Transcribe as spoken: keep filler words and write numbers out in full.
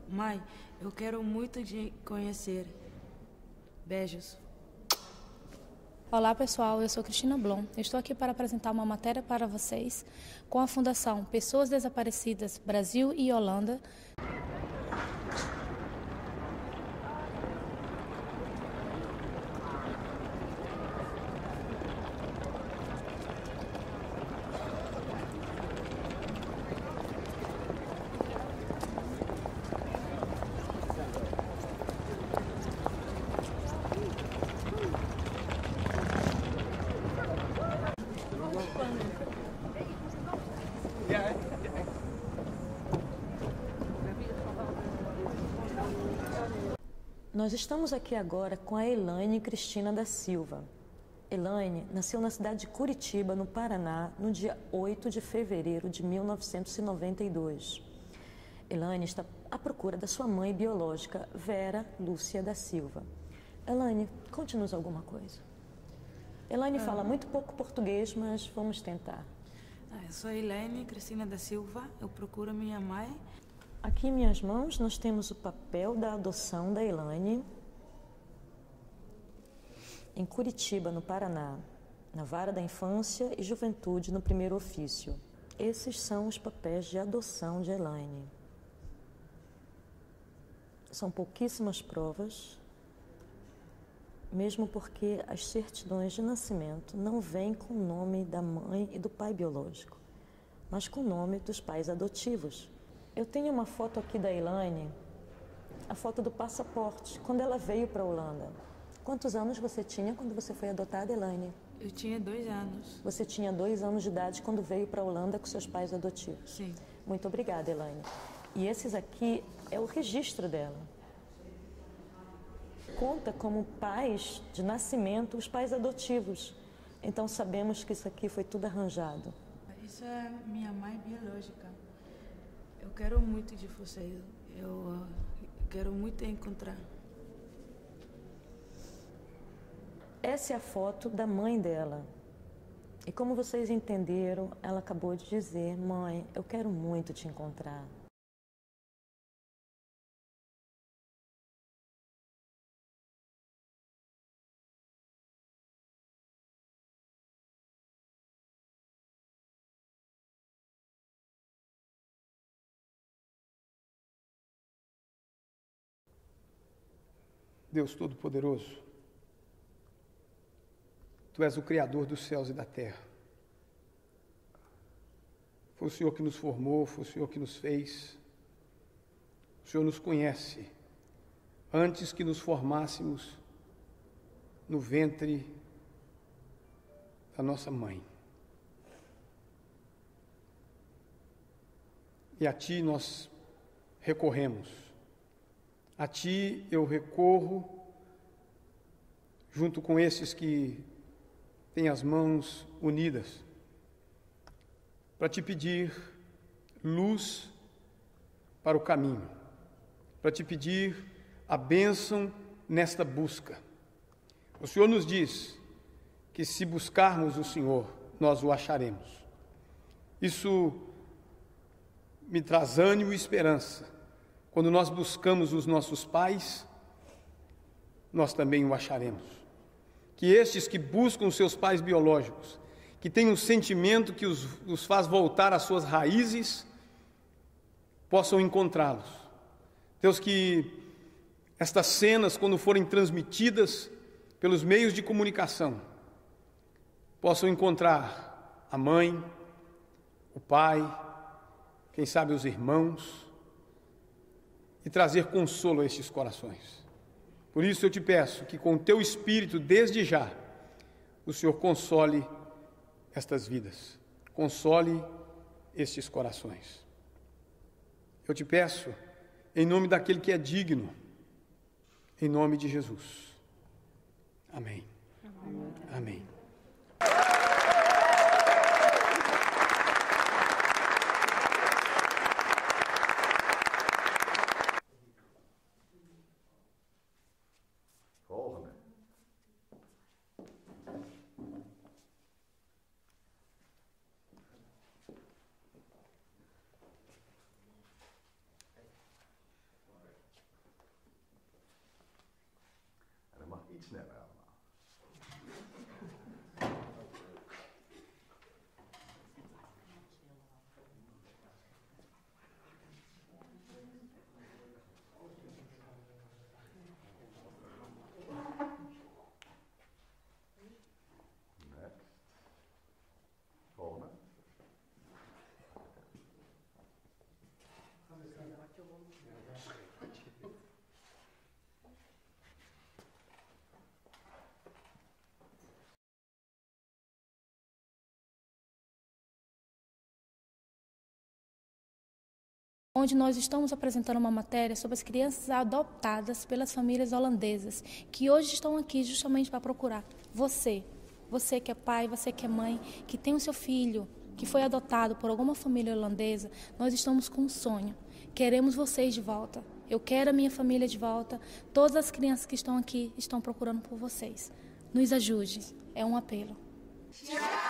Mãe, eu quero muito te conhecer. Beijos. Olá pessoal, eu sou Cristina Blom. Estou aqui para apresentar uma matéria para vocês com a Fundação Pessoas Desaparecidas Brasil e Holanda. Nós estamos aqui agora com a Elaine Cristina da Silva. Elaine nasceu na cidade de Curitiba, no Paraná, no dia oito de fevereiro de mil novecentos e noventa e dois. Elaine está à procura da sua mãe biológica, Vera Lúcia da Silva. Elaine, conte-nos alguma coisa. Elaine ah. fala muito pouco português, mas vamos tentar. Eu sou Elaine Cristina da Silva, eu procuro minha mãe. Aqui em minhas mãos nós temos o papel da adoção da Elaine em Curitiba, no Paraná, na Vara da Infância e Juventude, no primeiro ofício. Esses são os papéis de adoção de Elaine. São pouquíssimas provas, mesmo porque as certidões de nascimento não vêm com o nome da mãe e do pai biológico, mas com o nome dos pais adotivos. Eu tenho uma foto aqui da Elaine, a foto do passaporte, quando ela veio para a Holanda. Quantos anos você tinha quando você foi adotada, Elaine? Eu tinha dois anos. Você tinha dois anos de idade quando veio para a Holanda com seus pais adotivos? Sim. Muito obrigada, Elaine. E esses aqui é o registro dela. Conta como pais de nascimento os pais adotivos. Então sabemos que isso aqui foi tudo arranjado. Isso é minha mãe biológica. Eu quero muito de você, eu uh, quero muito encontrar. Essa é a foto da mãe dela. E como vocês entenderam, ela acabou de dizer: mãe, eu quero muito te encontrar. Deus Todo-Poderoso, Tu és o Criador dos céus e da terra. Foi o Senhor que nos formou, foi o Senhor que nos fez. O Senhor nos conhece antes que nos formássemos no ventre da nossa mãe. E a Ti nós recorremos. A Ti eu recorro, junto com esses que têm as mãos unidas, para Te pedir luz para o caminho, para Te pedir a bênção nesta busca. O Senhor nos diz que se buscarmos o Senhor, nós o acharemos. Isso me traz ânimo e esperança. Quando nós buscamos os nossos pais, nós também o acharemos. Que estes que buscam os seus pais biológicos, que têm um sentimento que os, os faz voltar às suas raízes, possam encontrá-los. Deus, que estas cenas, quando forem transmitidas pelos meios de comunicação, possam encontrar a mãe, o pai, quem sabe os irmãos, e trazer consolo a estes corações. Por isso eu te peço que com o teu Espírito, desde já, o Senhor console estas vidas, console estes corações. Eu te peço, em nome daquele que é digno, em nome de Jesus. Amém. Amém. Amém. Iets sneller allemaal. Next. Volgende. Onde nós estamos apresentando uma matéria sobre as crianças adotadas pelas famílias holandesas, que hoje estão aqui justamente para procurar você, você que é pai, você que é mãe, que tem o seu filho, que foi adotado por alguma família holandesa. Nós estamos com um sonho, queremos vocês de volta, eu quero a minha família de volta, todas as crianças que estão aqui estão procurando por vocês. Nos ajude, é um apelo. Tchau!